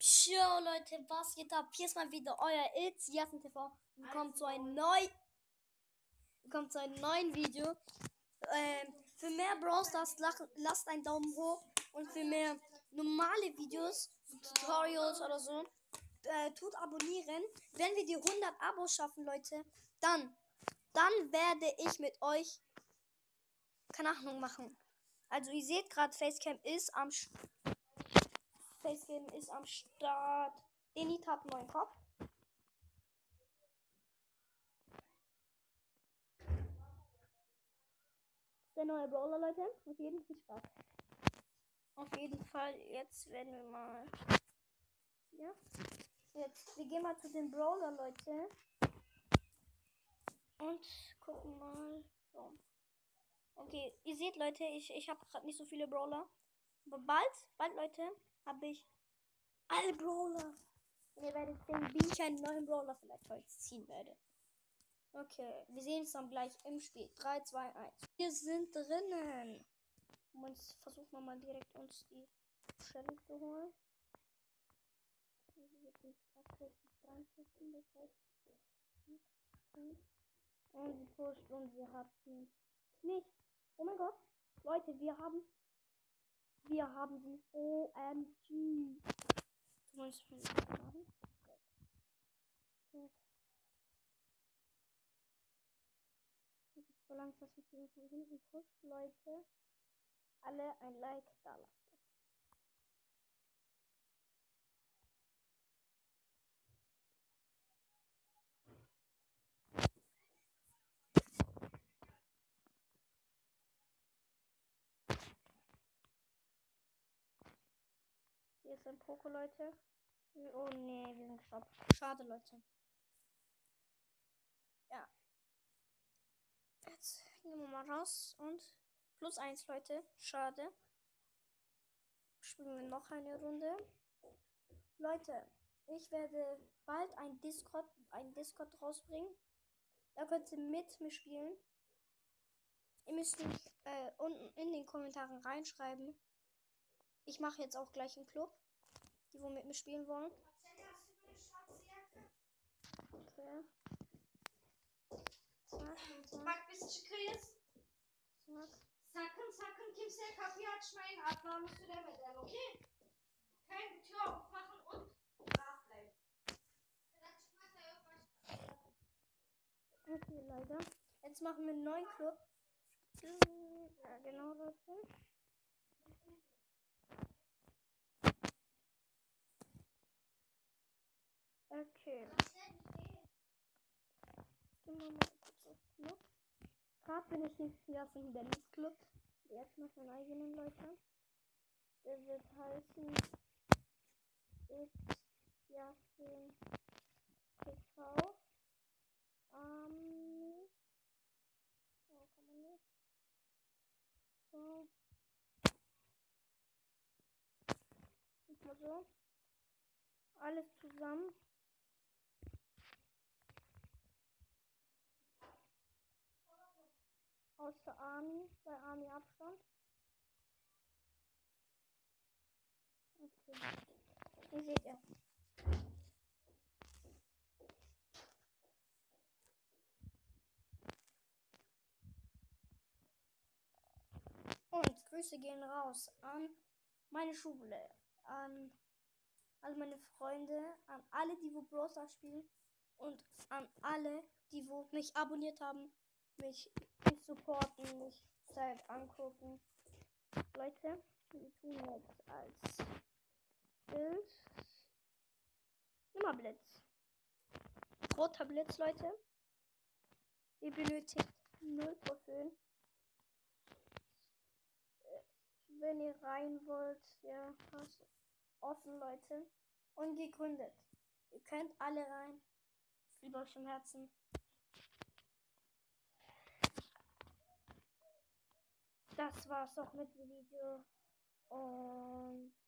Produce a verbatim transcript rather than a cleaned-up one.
Ciao Leute, was geht ab? Hier ist mal wieder euer It's Jassen T V. Willkommen zu einem neuen Willkommen zu einem neuen Video. Ähm, für mehr Brawl Stars lach- lasst einen Daumen hoch und für mehr normale Videos, Tutorials oder so, äh, tut abonnieren. Wenn wir die hundert Abos schaffen, Leute, dann dann werde ich mit euch keine Ahnung machen. Also ihr seht gerade, Facecam ist am Sch- Facecam ist am Start. Denit hat einen neuen Kopf. Der neue Brawler, Leute. Auf jeden Fall Spaß. Auf jeden Fall, jetzt werden wir mal. Ja. Jetzt, wir gehen mal zu den Brawler, Leute. Und gucken mal. So. Okay, ihr seht, Leute, ich, ich habe gerade nicht so viele Brawler. Aber bald, bald, Leute, habe ich alle Brawler. Und ihr werdet sehen, wie ich einen neuen Brawler vielleicht heute ziehen werde. Okay, wir sehen uns dann gleich im Spiel. drei, zwei, eins. Wir sind drinnen. Und jetzt versuchen wir mal direkt uns die Shelly zu holen. Und sie pusht und sie hat sie nicht. Oh mein Gott. Leute, wir haben. Wir haben sie. O M G. Zumindest für die haben. So langsam, dass ich hier von hinten pusht, Leute. Alle ein Like da lassen. Hier ist ein Poko, Leute. Oh nee, wir sind gestorben. Schade, Leute. Ja. Jetzt gehen wir mal raus und plus eins, Leute. Schade. Spielen wir noch eine Runde. Leute, ich werde bald ein Discord, ein Discord rausbringen. Da könnt ihr mit mir spielen. Ihr müsst mich äh, unten in den Kommentaren reinschreiben. Ich mache jetzt auch gleich einen Club. Die, wo mit mir spielen wollen. Okay. Zack, zack. Bak biz çıkıyız. Zack. Sakın sakın kimseye kapıyı açmayın. Adnan'ı süremeden, okey? Kein Tür aufmachen und brav bleiben. Okay, leider. Jetzt machen wir einen neuen Club. Ja, genau, Leute. Okay. Gehen wir mal kurz auf Club. Gerade bin ich nicht ja von Dennis Club. Jetzt noch meinen eigenen, Leute. Der wird heißen It's Jasin T V. Ähm. Oh, kann man nicht. So. Ist mal so. Alles zusammen. Außer Army, bei Army Abstand. Okay. Hier seht ihr. Und Grüße gehen raus an meine Schule, an alle meine Freunde, an alle, die wo Brawl Stars spielen und an alle, die wo mich abonniert haben, mich, mich supporten, mich Zeit angucken. Leute, wir tun jetzt als Bild Nummerblitz. Roter Blitz, Leute. Ihr benötigt null Trophäen. Wenn ihr rein wollt, ja, passt offen, Leute. Und gegründet. Ihr könnt alle rein. Ich liebe euch im Herzen. Das war's auch mit dem Video. Und